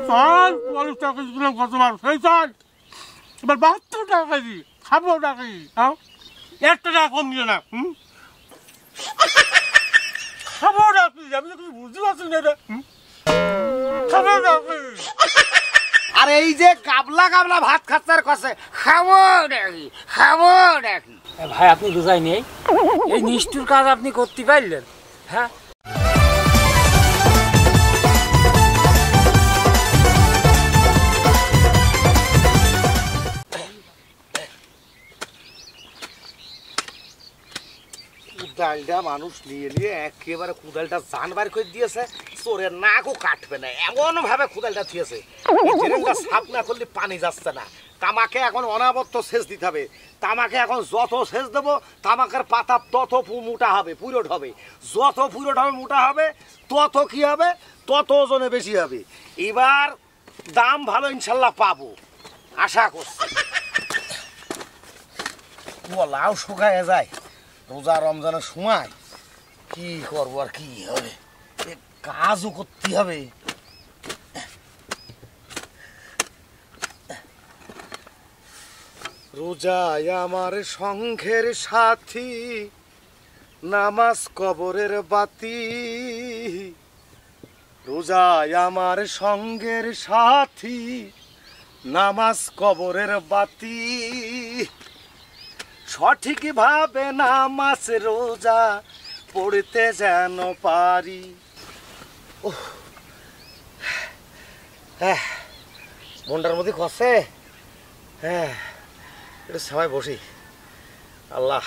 চল 40 টাকা কেজি দিলাম গতবার সেই চল এবার 72 টাকা কেজি খাবো নাকি হ্যাঁ 1 টাকা কম দিও না খাবো নাকি আমি তো কিছু বুঝতে পারছি না রে খাবো নাকি আর এই যে কাবলা কাবলা ভাত খাচ্ছার কাছে খাবো নাকি ভাই আপনি বুঝাই নেই এই নিষ্ঠুর কাজ আপনি করতে পারলেন হ্যাঁ কুদালটা মানুষ নিয়ে নিয়ে একেবারে কুদালটা জান বার করে দিয়েছে চোরের নাকও কাটবে না এমন ভাবে কুদালটা থিয়েছে সাপ না করলে পানি যাচ্ছে না তামাকে এখন অনাবর্ত সেচ দিতে হবে তামাকে এখন যত সেচ দেবো তামাকের পাতা তত মোটা হবে পুরোট হবে যত পুরোট হবে মোটা হবে তত কি হবে তত ওজনে বেশি হবে এবার দাম ভালো ইনশাল্লাহ পাবো আশা করছি লাউ শুকায় যায় রোজা রমজানের সময় কি করবো আর কি হবে কাজও করতে হবে রোজায় আমার সংঘের সাথী নামাজ কবরের বাতি রোজায় আমার সঙ্গের সাথী নামাজ কবরের বাতি সঠিক ভাবে নামাজ রোজা পড়তে যেন পারি মনটার মধ্যে খসে হ্যাঁ একটু সবাই বসি আল্লাহ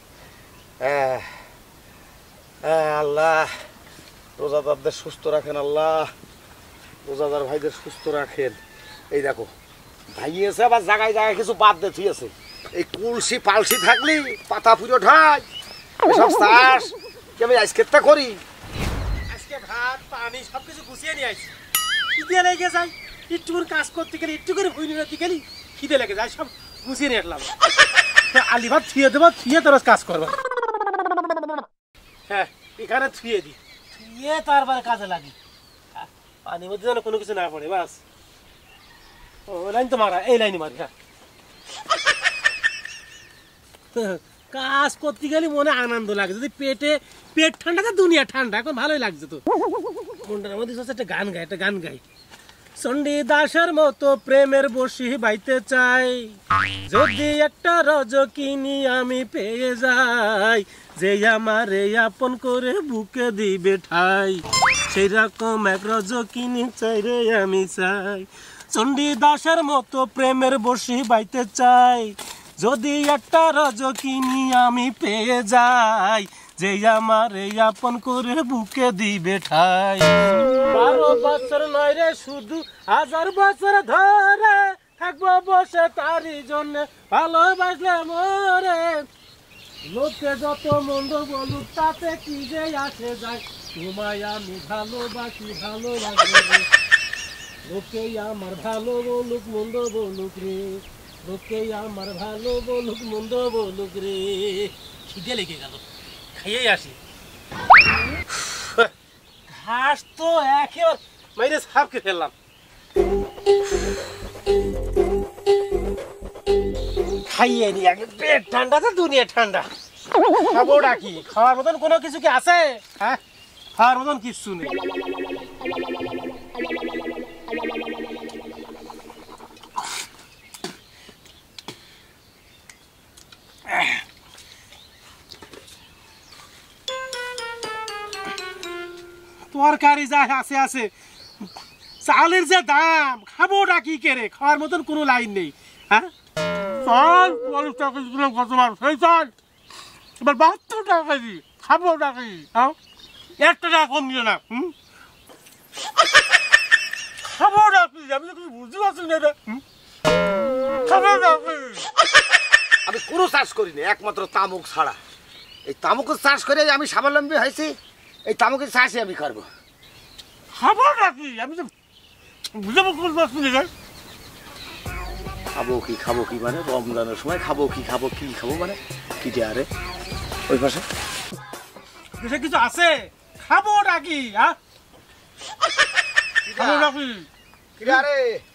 আল্লাহ রোজাদারদের সুস্থ রাখেন আল্লাহ রোজাদার ভাইদের সুস্থ রাখেন এই দেখো ভাইয়েছে আবার জায়গায় জায়গায় কিছু বাদ দিয়ে থুয়েছে এই কুলসি পালসি থাকলি পাতা পুজো ঢাই এসব চাষ কি আমি আজকে করি আজকে ভাত পানি সবকিছু গুছিয়ে নিয়ে আসছি খিদে লেগে যায় একটু করে কাজ করতে গেলে একটু করে ভুই নিতে গেলি খিদে লেগে যায় সব গুছিয়ে নিয়ে আসলাম আলি ভাত থুয়ে দেবো থুয়ে তোর কাজ করবো হ্যাঁ এখানে থুয়ে দি থুয়ে তারপরে কাজে লাগি পানির মধ্যে যেন কোনো কিছু না পড়ে বাস ও লাইন তো মারা এই লাইনই মারি হ্যাঁ কাজ করতে গেলে মনে আনন্দ লাগে যদি পেট ঠান্ডা তো দুনিয়া ঠান্ডা এখন ভালোই লাগছে তো মনটার মধ্যে একটা গান গাই চণ্ডী দাসের মতো প্রেমের বসি বাইতে চাই যদি একটা রজকিনী আমি পেয়ে যাই যে আমারে আপন করে বুকে দিবে ঠাই সেই রকম এক রজকিনী চাই রে আমি চাই চণ্ডী দাসের মতো প্রেমের বসি বাইতে চাই যদি একটা রজকিনী আমি পেয়ে যাই যে আমারে আপন করে বুকে দিবে ঠাই 12 বছর নয় রে শুধু 1000 বছর ধরে থাকবো বসে তারই জন্য ভালোবাসলে মরে লোকে যত মন্দ বলুক তাতে কি যে আসে যায় তোমায় আমি ভালোবাসি ভালো লাগে লোকে আমার ভালো বলুক মন্দ বলুক রে লোকে আমার ভালো বলুক মন্দ বলুক রে খিদে লেগে গেল খাইয়েই আসি ঘাস তো একেবারে মাইরে সাপকে ফেললাম খাইয়ে নি আগে পেট ঠান্ডা তো দুনিয়া ঠান্ডা খাবো ডাকি খাওয়ার মতন কোনো কিছু কি আছে হ্যাঁ খাওয়ার মতন কিচ্ছু নেই তরকারি যা আছে আছে চালের যে দাম খাবোটা কি করে খাওয়ার মতন কোনো লাইন নেই হ্যাঁ চল 40 টাকা কেজি দিলাম গতবার সেই চল এবার 72 টাকা কেজি খাবোটা কি হ্যাঁ 1 টাকা কম দিও না খাবোটা কি আমি তো কিছু বুঝতে পারছি না রে খাবোটা কি আমি কোনো চাষ করিনি একমাত্র তামুক ছাড়া এই তামুকের চাষ করে আমি স্বাবলম্বী হয়েছি এই তামুকের চাষই আমি করবো খাবোটা কি আমি তো বুঝতে পারছি না খাবো কি মানে রমজানের সময় খাবো মানে কি যে আরে ওই পাশে দেশে কিছু আছে খাবোটা কি হ্যাঁ খাবোটা কি কিরে আরে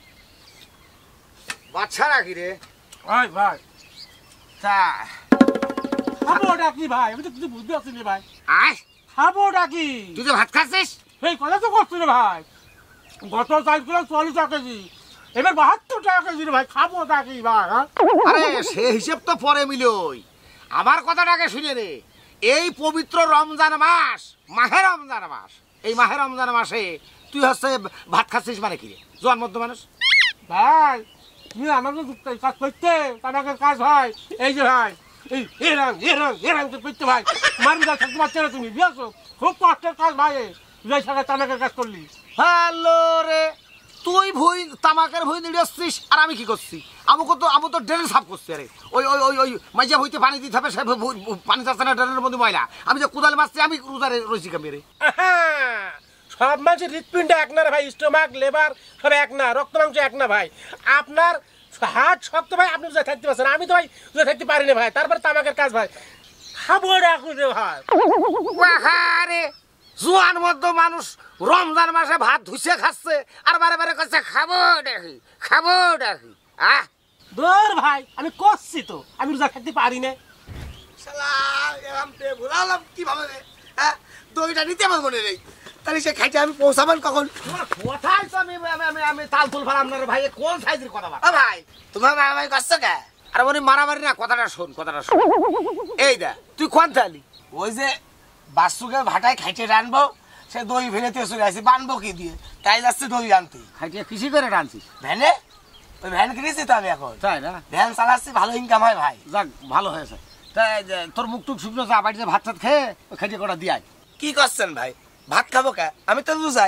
বাচ্চা নাকি রে? ভাই ভাই তা খাবো ডাকি ভাই, আমি তো কিছু বুঝতে পারছি না ভাই। আয় খাবো ডাকি, তুই তো ভাত খাচ্ছিস? এই কথা তো করছি রে ভাই। গত চাল কিলো 40 টাকা কেজি, এবার 72 টাকা কেজি রে ভাই। খাবো ডাকি ভাই। হ্যাঁ আরে সে হিসেব তো পরে মিলই, আমার কথাটাকে শুনে রে। এই পবিত্র রমজান মাস, মাহে রমজান মাস, এই মাহে রমজান মাসে তুই হচ্ছে ভাত খাচ্ছিস মানে কি রে? জোয়ান মধ্য মানুষ। ভাই তুমি আমাকে কাজ করতে, আমাকে কাজ হয় এই যে ভাই, এই এরাম করতে ভাই। মারি যা থাকতে পারছে না তুমি, বুঝছো? খুব কষ্টের কাজ ভাই, এই সাথে তামাকের কাজ করলি। হ্যালো রে, তুই ভুই তামাকের ভুই নিড়েছিস আর আমি কি করছি? আমি তো ড্রেন সাফ করছি। আরে ওই ওই ওই ওই মাইজা হইতে পানি দিতে হবে, সে পানি যাচ্ছে না ড্রেনের মধ্যে ময়লা। আমি যে কুদাল মারছি, আমি রোজারে রয়েছি মেরে। সব মানুষের হৃৎপিণ্ড এক না রে ভাই, স্টোমাক লিভার সব এক না, রক্ত মাংস এক না ভাই। আপনার হাত শক্ত ভাই, আপনি রোজা থাকতে পারছেন, আমি তো ভাই রোজা থাকতে পারি না ভাই। তারপর তামাকের কাজ ভাই, খাবো ডাকু রে ভাই। রে জোয়ান মধ্য মানুষ রমজান মাসে ভাত ধুইছে খাচ্ছে আর বারে বারে করছে খাবো ডাকি। দূর ভাই, আমি করছি তো, আমি রোজা থাকতে পারি না। শালা এরম পে ভুলালাম কিভাবে রে? হ্যাঁ, দইটা নিতে আমার মনে নেই। তাহলে সে খাইতে আমি পৌঁছাবেন কখন? কোথায় তো আমি তাল তুল ফালাম না রে ভাই। কোন সাইজের কথা বল? ভাই তোমার মারামারি করছো কে? আরে বলি মারামারি না, কথাটা শোন। এই দা তুই কোন থালি? ওই যে বাসুকে ভাটায় খাইতে রানবো, সে দই ফেলেতে চলে আসি, বানবো কি দিয়ে? তাই যাচ্ছে দই আনতে। খাইতে কৃষি করে রানছি ভ্যানে, ওই ভ্যান কিনেছি তো আমি এখন। তাই না? ভ্যান চালাচ্ছি, ভালো ইনকাম হয় ভাই। যাক ভালো হয়েছে। তাই তোর মুখ টুক শুকনো যা, বাড়িতে ভাত টাত খেয়ে ওই খাইতে কটা দিয়ে আয়। কি করছেন ভাই? ভাত খাবো কে? আমি তো রোজাই।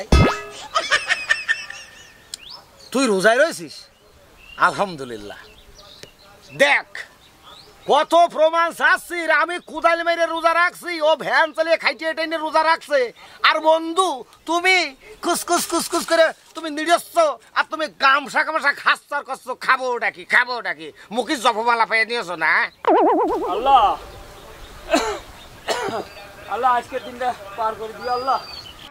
তুই রোজায় রয়েছিস? আলহামদুলিল্লাহ। দেখ কত প্রমাণ চাচ্ছি, আমি কুদাল মেরে রোজা রাখছি, ও ভ্যান চালিয়ে খাইতে টেনে রোজা রাখছে। আর বন্ধু তুমি কুসকুস করে তুমি নিড়েছ, আর তুমি গামসা খাচ্ছ আর করছো খাবো ডাকি। মুখে জপমালা পেয়ে নিয়েছো না? আল্লাহ আল্লাহ আজকের দিনটা পার করে দিও আল্লাহ।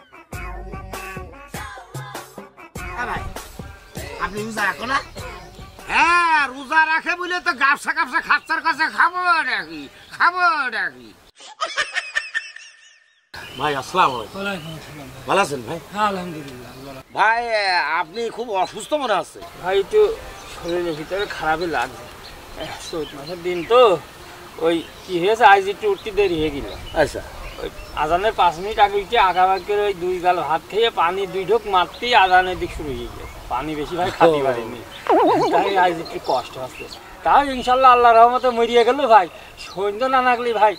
ভাই আপনি রোজা রাখো না? হ্যাঁ রোজা রাখে বলে তো গামসা খাচ্ছার কাছে খাবো ডাকি। ভাই আসসালামু আলাইকুম। ভালো আছেন ভাই? হ্যাঁ আলহামদুলিল্লাহ। ভাই আপনি খুব অসুস্থ মনে আছে? ভাই একটু শরীরের ভিতরে খারাপই লাগছে, চৈত মাসের দিন তো, ওই কি হয়েছে আজ একটু উঠতে দেরি হয়ে গেল। আচ্ছা ওই আজানের 5 মিনিট আগে উঠে আগাবাগের ওই 2 গাল ভাত খেয়ে পানি 2 ঢোক মারতেই আজানের দিক শুরু হয়ে গেছে। পানি বেশি ভাই খাতে পারিনি, তাই আজ একটু কষ্ট হচ্ছে। তাও ইনশাল্লাহ আল্লাহ রহমতে মরিয়ে গেল ভাই। সৈন্য না নাগলি ভাই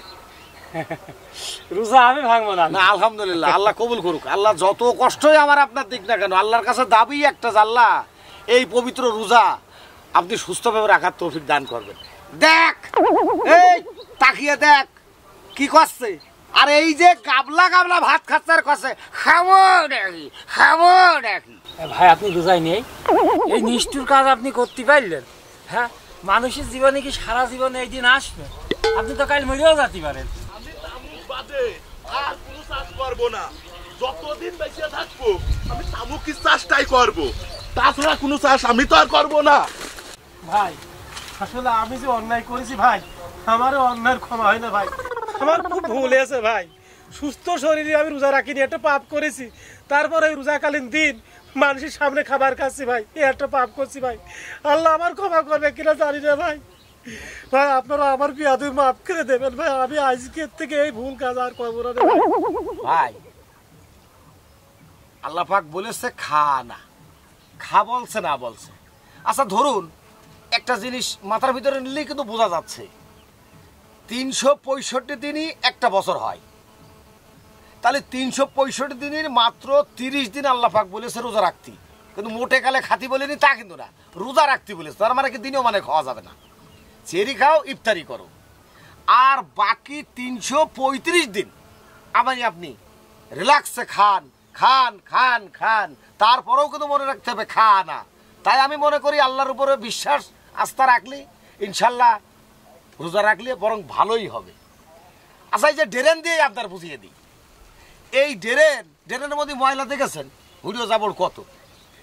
রোজা আমি ভাঙবো না। না আলহামদুলিল্লাহ, আল্লাহ কবুল করুক। আল্লাহ যত কষ্টই আমার আপনার দিক না কেন, আল্লাহর কাছে দাবি একটা, আল্লাহ এই পবিত্র রোজা আপনি সুস্থভাবে রাখার তৌফিক দান করবেন। দেখ এই তাকিয়ে দেখ কি করছে, আর এই যে গাবলা ভাত খাচ্ছে আর করছে খাবো ডাকি। ভাই আপনি রোজাই নেই, এই নিষ্ঠুর কাজ আপনি করতে পারলেন? হ্যাঁ, মানুষের জীবনে কি সারা জীবনে এই দিন আসবে? আপনি তো কাল মরেও যেতে পারেন। আমি তামুক বাদে আর কোনো চাষ করবো না। যতদিন বেঁচে থাকবো আমি তামুকের চাষটাই করবো, তাছাড়া কোনো চাষ আমি তো আর করবো না। ভাই আসলে আমি যে অন্যায় করেছি ভাই, আমারও অন্যায়ের ক্ষমা হয় না ভাই। আমার খুব ভুল হয়েছে ভাই। সুস্থ শরীরে আমি রোজা রাখিনি, একটা পাপ করেছি। তারপরে ওই রোজাকালীন দিন মানুষের সামনে খাবার খাচ্ছি ভাই, এই একটা পাপ করছি ভাই। আল্লাহ আমার ক্ষমা করবে কিনা জানি না ভাই। ভাই আপনারা আমার কি আদৌ মাফ করে দেবেন ভাই, আমি আজকের থেকে এই ভুল কাজ আর করবো না ভাই। ভাই আল্লাহ পাক বলেছে খা বলছে না বলছে। আচ্ছা ধরুন একটা জিনিস মাথার ভিতরে নিলেই কিন্তু বোঝা যাচ্ছে 365 দিনই একটা বছর হয়, তাহলে 365 দিনের মাত্র 30 দিন আল্লাহ পাক বলেছে রোজা রাখতে, কিন্তু মোটে কালে খাতি বলেনি তা কিন্তু না, রোজা রাখতে বলেছে। তার মানে কি দিনেও মানে খাওয়া যাবে না, চেরি খাও ইফতারি করো। আর বাকি 335 দিন আপনি রিল্যাক্সে খান, তারপরেও কিন্তু মনে রাখতে হবে না। তাই আমি মনে করি আল্লাহর উপরে বিশ্বাস আস্থা রাখলে ইনশাল্লাহ রোজা রাখলে বরং ভালোই হবে। আচ্ছা এই যে ড্রেন দিয়ে আপনার বুঝিয়ে দিই, এই ড্রেনের মধ্যে ময়লা দেখেছেন হুড়িও যাবর কত,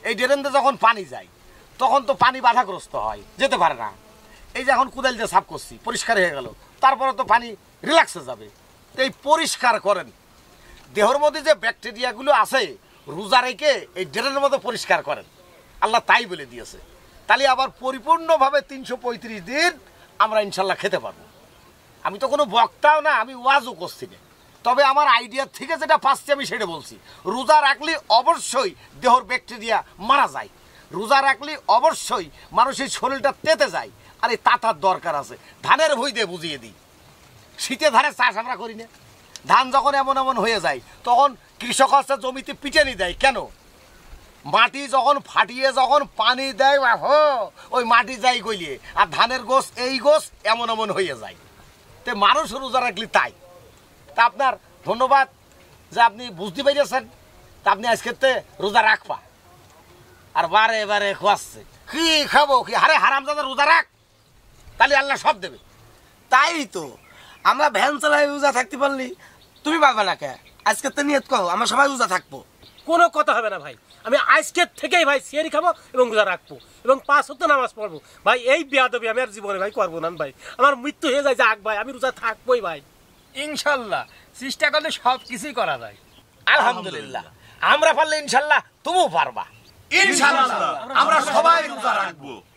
এই ড্রেনে যখন পানি যায় তখন তো পানি বাধাগ্রস্ত হয়, যেতে পারে না। এই যে এখন কোদাল দিয়ে সাফ করছি, পরিষ্কার হয়ে গেল, তারপরে তো পানি রিল্যাক্সে যাবে। তো এই পরিষ্কার করেন, দেহের মধ্যে যে ব্যাকটেরিয়াগুলো আছে রোজা রেখে এই ড্রেনের মধ্যে পরিষ্কার করেন, আল্লাহ তাই বলে দিয়েছে। তাহলে আবার পরিপূর্ণভাবে 335 দিন আমরা ইনশাল্লাহ খেতে পারবো। আমি তো কোনো বক্তাও না, আমি ওয়াজও করছি না, তবে আমার আইডিয়া থেকে যেটা পাচ্ছি আমি সেটা বলছি। রোজা রাখলে অবশ্যই দেহের ব্যাকটেরিয়া মারা যায়, রোজা রাখলে অবশ্যই মানুষের শরীরটা তেতে যায়। আর এই তাতার দরকার আছে। ধানের ভুই দিয়ে বুঝিয়ে দিই, শীতে ধানের চাষ আমরা করি না। ধান যখন এমন এমন হয়ে যায় তখন কৃষক হচ্ছে জমিতে পিটানি দেয়। কেন? মাটি যখন ফাটিয়ে যখন পানি দেয় ওই মাটি যায় গলিয়ে, আর ধানের গোছ এই গোছ এমন এমন হয়ে যায়। তো মানুষ রোজা রাখলি তাই। তা আপনার ধন্যবাদ যে আপনি বুঝতে পেরেছেন। তা আপনি আজকে রোজা রাখবা আর বারে বারে খোয়াচ্ছে, কি খাবো কি? আরে হারামজাদা রোজা রাখ, তাহলে আল্লাহ সব দেবে। তাই তো আমরা ভ্যান চালাই রোজা থাকতে পারলি, তুমি পারবে না কে? আজকে তো নিয়ত করো আমরা সবাই রোজা থাকবো। কোনো কথা হবে না ভাই, আমি আজকের থেকেই ভাই সিয়ারি খাবো এবং রোজা রাখবো এবং 5 ওয়াক্ত নামাজ পড়বো ভাই। এই বেয়াদবি আমি আর জীবনে ভাই করবো না ভাই, আমার মৃত্যু হয়ে যায় যাক ভাই, আমি রোজা থাকবোই ভাই। ইনশাল্লাহ চেষ্টা করলে সব কিছুই করা যায়। আলহামদুলিল্লাহ, আমরা পারলে ইনশাল্লাহ তুমিও পারবা। ইনশাআল্লাহ আমরা সবাই রোজা রাখবো।